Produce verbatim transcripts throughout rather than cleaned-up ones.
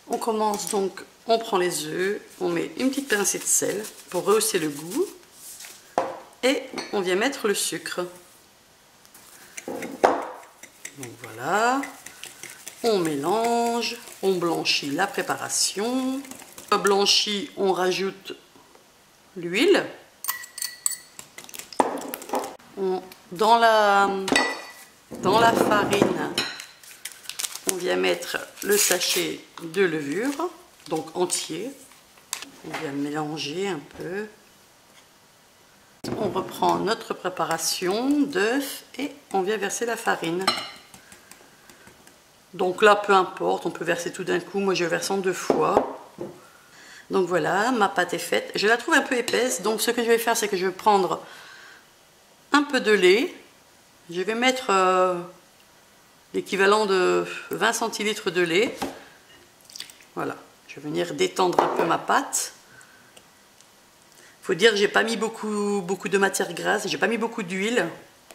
On commence donc, on prend les œufs, on met une petite pincée de sel pour rehausser le goût et on vient mettre le sucre. Donc voilà, on mélange, on blanchit la préparation. Blanchi, on rajoute l'huile. Dans la, dans la farine, on vient mettre le sachet de levure, donc entier. On vient mélanger un peu. On reprend notre préparation d'œufs et on vient verser la farine. Donc là, peu importe, on peut verser tout d'un coup. Moi, je verse en deux fois. Donc voilà, ma pâte est faite. Je la trouve un peu épaisse, donc ce que je vais faire, c'est que je vais prendre un peu de lait. Je vais mettre euh, l'équivalent de vingt centilitres de lait. Voilà, je vais venir détendre un peu ma pâte. Il faut dire que j'ai pas mis beaucoup, beaucoup de matière grasse, j'ai pas mis beaucoup d'huile.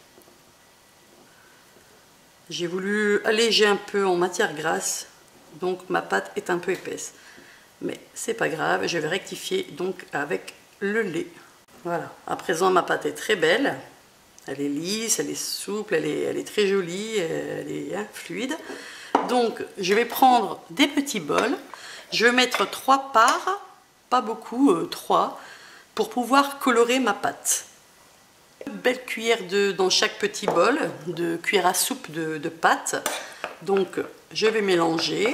J'ai voulu alléger un peu en matière grasse, donc ma pâte est un peu épaisse. Mais c'est pas grave, je vais rectifier donc avec le lait. Voilà, à présent ma pâte est très belle. Elle est lisse, elle est souple, elle est, elle est très jolie, elle est hein, fluide. Donc je vais prendre des petits bols. Je vais mettre trois parts, pas beaucoup, euh, trois, pour pouvoir colorer ma pâte. Une belle cuillère de, dans chaque petit bol, de cuillère à soupe de, de pâte. Donc je vais mélanger.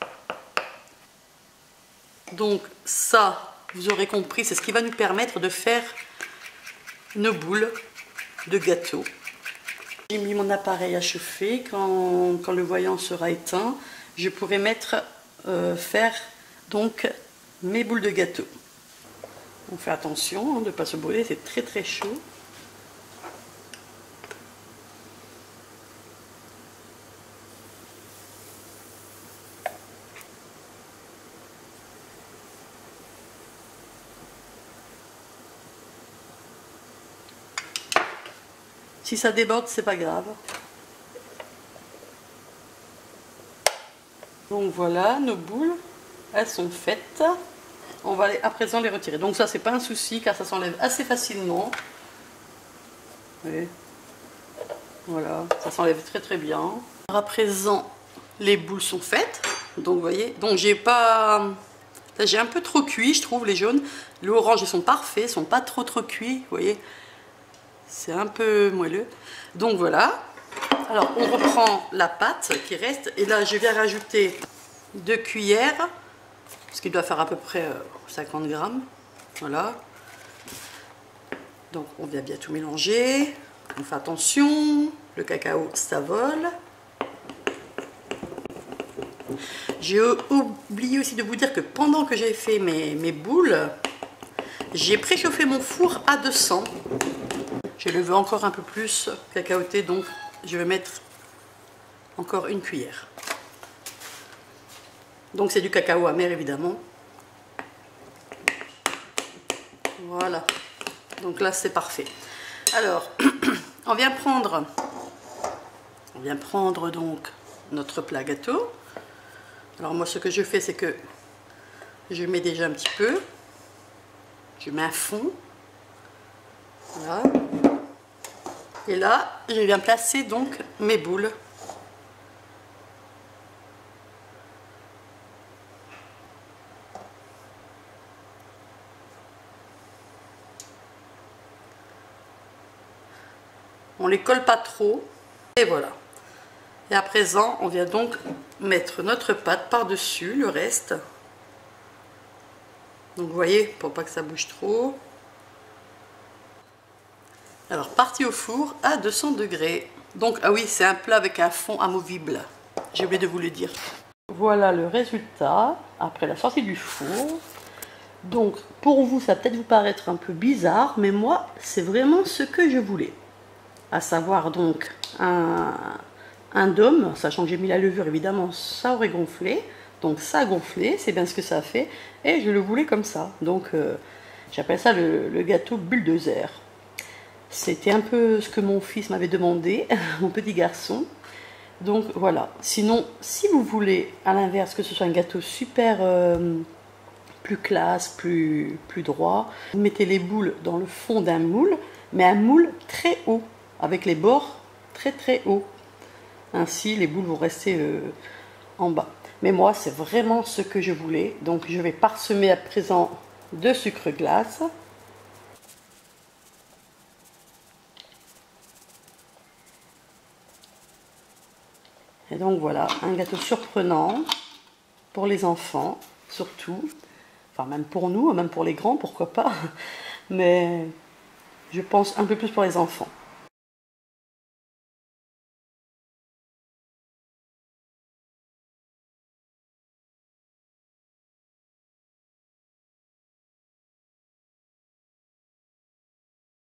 Donc ça, vous aurez compris, c'est ce qui va nous permettre de faire nos boules de gâteau. J'ai mis mon appareil à chauffer. Quand, quand le voyant sera éteint, je pourrai mettre, euh, faire donc mes boules de gâteau. On fait attention hein, de ne pas se brûler, c'est très très chaud. Si ça déborde, c'est pas grave. Donc voilà, nos boules, elles sont faites. On va les, à présent les retirer. Donc ça, c'est pas un souci car ça s'enlève assez facilement. Et voilà, ça s'enlève très très bien. Alors à présent, les boules sont faites. Donc vous voyez, donc j'ai pas, j'ai un peu trop cuit, je trouve les jaunes. Les oranges, ils sont parfaits, ils sont pas trop trop cuits, vous voyez. C'est un peu moelleux. Donc voilà. Alors on reprend la pâte qui reste. Et là je viens rajouter deux cuillères. Ce qui doit faire à peu près cinquante grammes. Voilà. Donc on vient bien tout mélanger. On fait attention. Le cacao ça vole. J'ai oublié aussi de vous dire que pendant que j'ai fait mes, mes boules, j'ai préchauffé mon four à deux cents. Je le veux encore un peu plus cacaoté, donc je vais mettre encore une cuillère. Donc c'est du cacao amer évidemment. Voilà. Donc là c'est parfait. Alors on vient prendre, on vient prendre donc notre plat gâteau. Alors moi ce que je fais c'est que je mets déjà un petit peu. Je mets un fond. Voilà. Et là, je viens placer donc mes boules. On les colle pas trop. Et voilà. Et à présent, on vient donc mettre notre pâte par-dessus le reste. Donc vous voyez, pour pas que ça bouge trop. Alors, parti au four à deux cents degrés. Donc, ah oui, c'est un plat avec un fond amovible. J'ai oublié de vous le dire. Voilà le résultat après la sortie du four. Donc, pour vous, ça va peut-être vous paraître un peu bizarre, mais moi, c'est vraiment ce que je voulais. À savoir donc un, un dôme, sachant que j'ai mis la levure, évidemment, ça aurait gonflé. Donc, ça a gonflé, c'est bien ce que ça a fait. Et je le voulais comme ça. Donc, euh, j'appelle ça le, le gâteau bulldozer. C'était un peu ce que mon fils m'avait demandé, mon petit garçon. Donc voilà. Sinon, si vous voulez, à l'inverse, que ce soit un gâteau super euh, plus classe, plus, plus droit, vous mettez les boules dans le fond d'un moule, mais un moule très haut, avec les bords très très hauts. Ainsi, les boules vont rester euh, en bas. Mais moi, c'est vraiment ce que je voulais. Donc, je vais parsemer à présent de sucre glace. Et donc voilà, un gâteau surprenant pour les enfants, surtout. Enfin, même pour nous, même pour les grands, pourquoi pas. Mais je pense un peu plus pour les enfants.